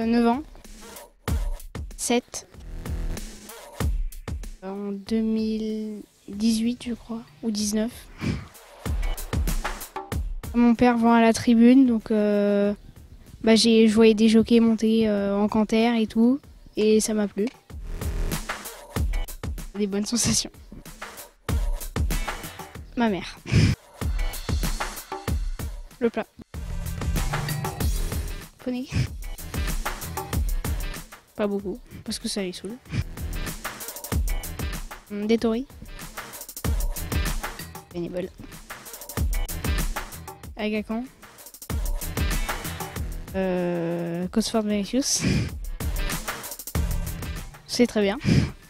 9 ans. 7. En 2018, je crois, ou 19. Mon père vend à la tribune, donc je voyais des jockeys monter en canter et tout, et ça m'a plu. Des bonnes sensations. Ma mère. Le plat. Poney. Pas beaucoup, parce que ça les saoule. Des tories. Bénévole. Agacan. Cosford Benefus. C'est très bien.